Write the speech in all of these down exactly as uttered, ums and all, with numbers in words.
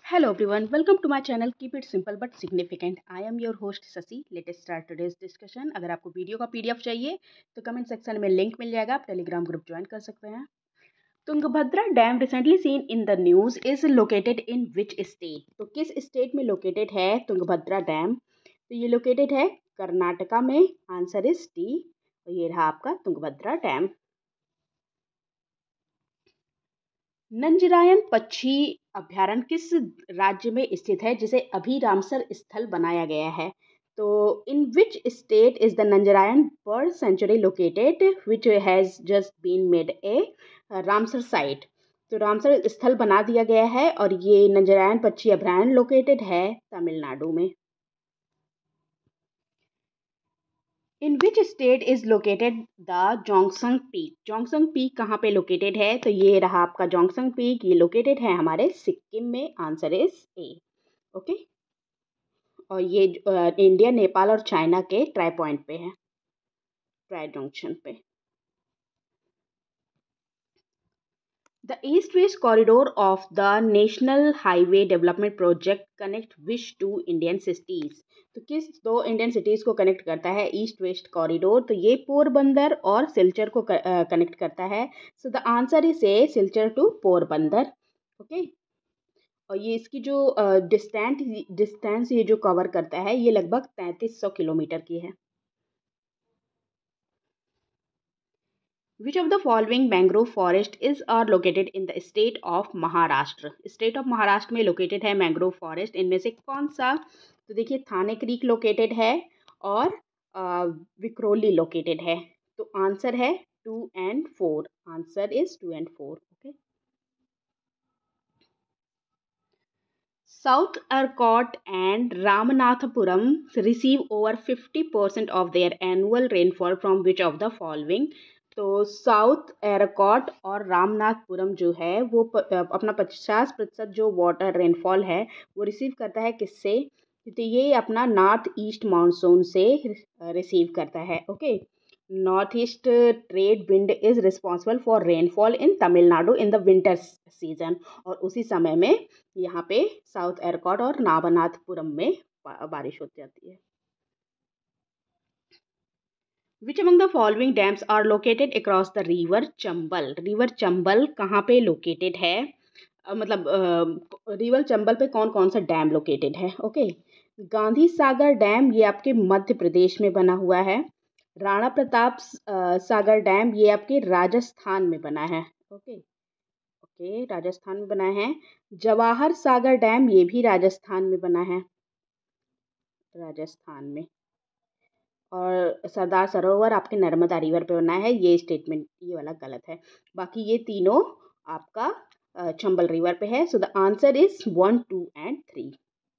Hello everyone, welcome to my channel. Keep it simple but significant. I am your host Sasi. Let's start today's discussion. अगर आपको video का PDF चाहिए तो comment section में link मिल जाएगा, आप टेलीग्राम ग्रुप ज्वाइन कर सकते हैं. Tungabhadra dam recently seen in the news is located in which state. तो किस स्टेट में लोकेटेड है तुंगभद्रा डैम? तो ये लोकेटेड है कर्नाटका में. Answer is D. तो ये रहा आपका तुंगभद्रा डैम. नंजरायन पक्षी अभयारण्य किस राज्य में स्थित है जिसे अभी रामसर स्थल बनाया गया है? तो in which state is the Nanjarayan bird sanctuary located which has just been made a Ramsar site. तो रामसर स्थल बना दिया गया है और ये नंजरायन पक्षी अभयारण्य लोकेटेड है तमिलनाडु में. In which state is located the Jongsong peak. Jongsong peak कहाँ पे लोकेटेड है? तो ये रहा आपका जोंगसंग पीक. ये लोकेटेड है हमारे सिक्किम में. Answer is A. ओके. और ये इंडिया, नेपाल और चाइना के ट्राई पॉइंट पे है, ट्राई जंक्शन पे. The east-west corridor of the National Highway Development Project connect which two Indian cities. तो किस दो इंडियन सिटीज़ को कनेक्ट करता है ईस्ट वेस्ट कॉरिडोर? तो ये पोरबंदर और सिलचर को कनेक्ट करता है. So the answer is A Silchar to Porbandar. Okay. और ये इसकी जो डिस्टेंस डिस्टेंस ये जो कवर करता है ये लगभग तैंतीस सौ किलोमीटर की है. Which of the following mangrove forest is are located in the state of Maharashtra? State of Maharashtra में लोकेटेड है मैंग्रोव फॉरेस्ट. इनमें से कौन सा? तो देखिए थाने क्रीक लोकेटेड है और विक्रोली लोकेटेड है. तो आंसर है two and four. Answer is two and four. Okay. South Arcot and Ramanathapuram receive over fifty percent of their annual rainfall from which of the following? तो साउथ एरकॉट और रामनाथपुरम जो है वो प, अपना पचास प्रतिशत जो वाटर रेनफॉल है वो रिसीव करता है किससे? तो ये अपना नॉर्थ ईस्ट मानसून से रिसीव करता है. Okay. North east trade wind is responsible for rainfall in Tamil Nadu in the winter season. और उसी समय में यहाँ पे साउथ एरकॉट और रामनाथपुरम में बारिश होती जाती है. Which among the following dams are located across the river Chambal? River Chambal कहाँ पे लोकेटेड है? uh, मतलब रिवर uh, चंबल पे कौन कौन सा डैम लोकेटेड है? ओके. गांधी सागर डैम ये आपके मध्य प्रदेश में बना हुआ है. राणा प्रताप uh, सागर डैम ये आपके राजस्थान में बना है. ओके. ओके. राजस्थान में बना है. जवाहर सागर डैम ये भी राजस्थान में बना है. राजस्थान में. और सरदार सरोवर आपके नर्मदा रिवर पे बना है. ये स्टेटमेंट ये वाला गलत है. बाकी ये तीनों आपका चंबल रिवर पे है. So the answer is one two and three.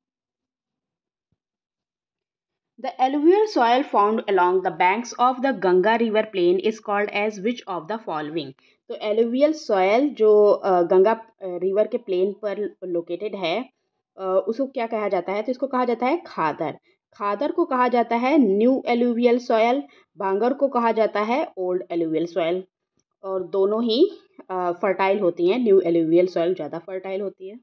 The alluvial soil found along the banks of the Ganga river plain is called as which of the following? तो alluvial soil जो गंगा रिवर के plain पर located है उसको क्या कहा जाता है? तो इसको कहा जाता है खादर. खादर को कहा जाता है न्यू एलुवियल सॉयल. भांगर को कहा जाता है ओल्ड एलुवियल सॉयल. और दोनों ही फर्टाइल होती हैं. न्यू एलुवियल सॉयल ज़्यादा फर्टाइल होती है.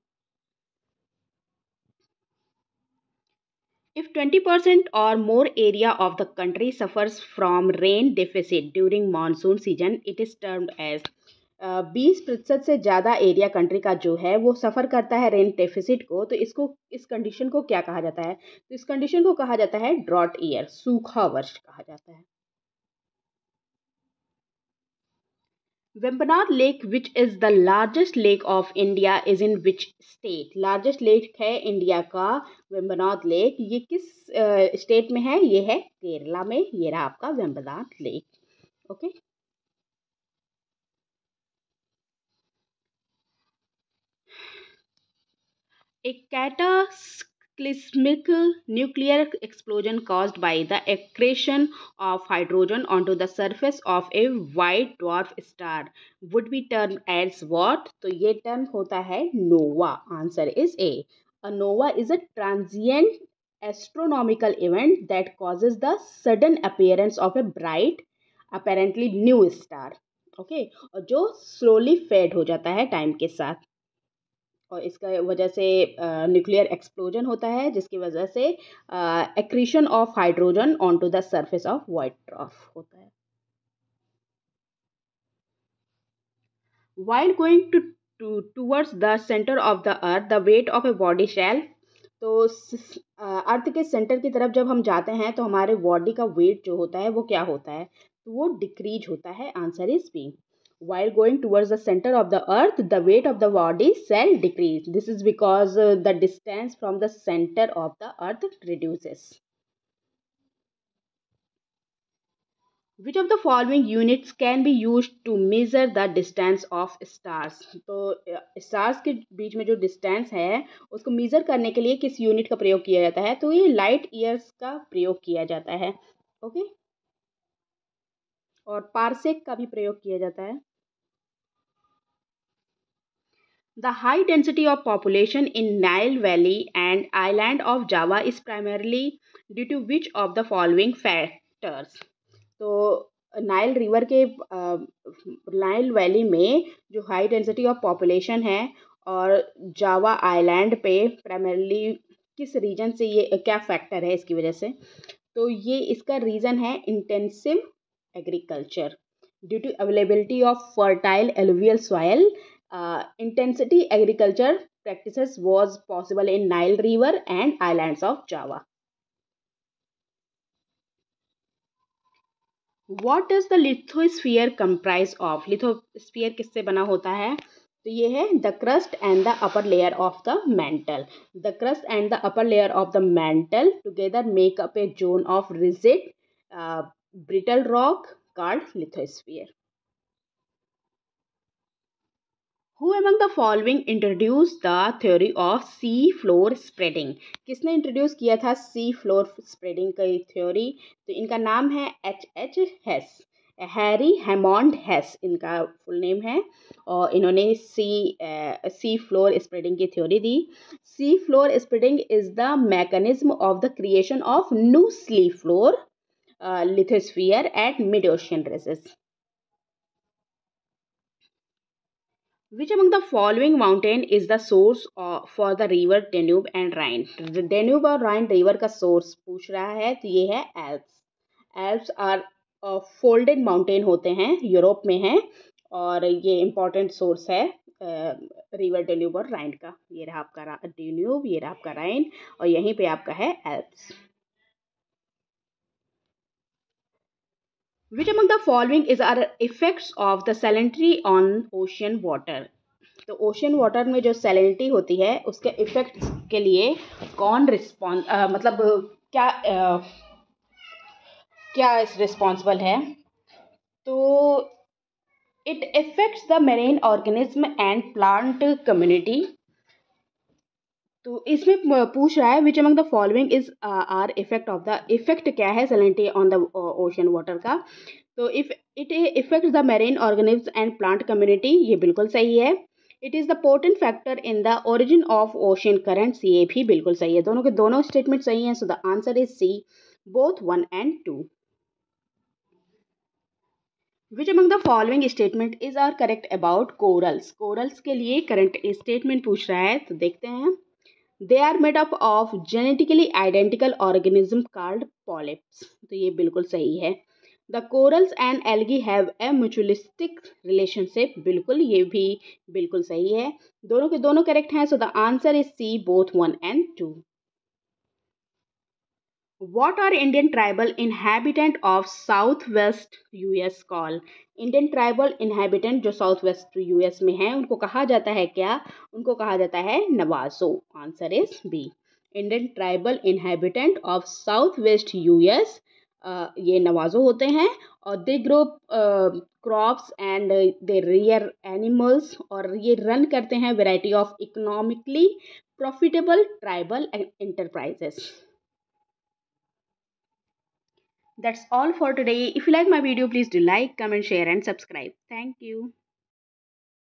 If twenty percent or more area of the country suffers from rain deficit during monsoon season, it is termed as बीस प्रतिशत से ज़्यादा एरिया कंट्री का जो है वो सफ़र करता है रेन डेफिसिट को. तो इसको इस कंडीशन को क्या कहा जाता है? तो इस कंडीशन को कहा जाता है ड्रॉट ईयर. सूखा वर्ष कहा जाता है. Vembanad lake which is the largest lake of India is in which state? Largest lake है इंडिया का वेम्बनाथ लेक. ये किस स्टेट में है? ये है केरला में. ये रहा आपका Vembanad lake. Okay. A cataclysmic nuclear explosion caused by the accretion of hydrogen onto the surface of a white dwarf star would be termed as what? तो ये टर्म होता है nova. Answer is A. A nova is a transient astronomical event that causes the sudden appearance of a bright, apparently new star. Okay. और जो slowly fade हो जाता है time के साथ. और इसका वजह से न्यूक्लियर एक्सप्लोजन होता है, जिसकी वजह से accretion of hydrogen on to the surface of white dwarf होता है. While going to, to towards the center of the earth, the weight of a body shall. तो अर्थ के सेंटर की तरफ जब हम जाते हैं तो हमारे बॉडी का वेट जो होता है वो क्या होता है, तो वो डिक्रीज होता है. Answer is B. While going towards the center of the earth, the weight of the body shall decrease. This is because uh, the distance from the center of the earth reduces. Which of the following units can be used to measure the distance of stars? तो stars के बीच में जो distance है उसको major करने के लिए किस यूनिट का प्रयोग किया जाता है, तो ये लाइट ईयर्स का प्रयोग किया जाता है. ओके, और पारसेक का भी प्रयोग किया जाता है. The high density of population in Nile Valley and island of Java is primarily due to which of the following factors? तो नाइल रिवर के नाइल वैली में जो हाई डेंसिटी ऑफ पॉपुलेशन है और जावा आइलैंड पे primarily किस region से, ये क्या फैक्टर है इसकी वजह से, तो ये इसका रीज़न है intensive agriculture due to availability of fertile alluvial soil. Intensity agriculture practices was possible in Nile River and islands of Java. What does the lithosphere comprise of? Lithosphere किससे बना होता है, तो ये है the crust and the upper layer of the mantle. The crust and the upper layer of the mantle together make up a zone of rigid uh, brittle rock called lithosphere. Who among the following introduced the theory of sea floor spreading? किसने introduce किया था sea floor spreading की theory, तो इनका नाम है H H Hess, Harry Hammond Hess इनका full name है, और इन्होंने सी सी फ्लोर स्प्रेडिंग की थ्योरी दी. Sea floor spreading is the mechanism of the creation of new sea floor lithosphere at mid-ocean ridges. Which among the following mountain is the source of, for the river Danube and Rhine? Danube और Rhine river का source पूछ रहा है, तो ये है Alps. Alps are folded mountain होते हैं, यूरोप में हैं, और ये इम्पॉर्टेंट सोर्स है रिवर डेन्यूब और राइन का. ये रहा आपका डेन्यूब, ये रहा आपका राइन, और यहीं पे आपका है Alps. Which among the following is are effects of the salinity on ocean water? तो ओशन वाटर में जो सैलिनिटी होती है उसके इफेक्ट्स के लिए कौन रिस्पॉन्स मतलब क्या आ, क्या रिस्पॉन्सिबल है, तो it affects the marine organism and plant community. तो इसमें पूछ रहा है which among the following is are effect of the, effect क्या है salinity on the ocean water का, तो if it affects the marine organism and plant community, ये बिल्कुल सही है. It is the important factor in the origin of ocean currents, ये भी बिल्कुल सही है. दोनों के दोनों स्टेटमेंट सही हैं, so the answer is C, both one and two. Which among the following statement is are correct about corals? Corals के लिए करंट स्टेटमेंट पूछ रहा है, तो देखते हैं. They are made up of genetically identical organism called polyps, तो ये बिल्कुल सही है. The corals and algae have a mutualistic relationship, बिल्कुल ये भी बिल्कुल सही है. दोनों के दोनों करेक्ट हैं, so the answer is C, both one and two. What are Indian tribal inhabitant of Southwest U S call? Indian tribal inhabitant जो साउथ वेस्ट यूएस में है उनको कहा जाता है क्या? उनको कहा जाता है Navajo. Answer is B. Indian tribal inhabitant of south west US ये नवाजो होते हैं, और they grow crops and they rear animals, और ये रन करते हैं variety of economically profitable tribal enterprises. That's all for today. If you like my video, please do like, comment, share and subscribe. Thank you.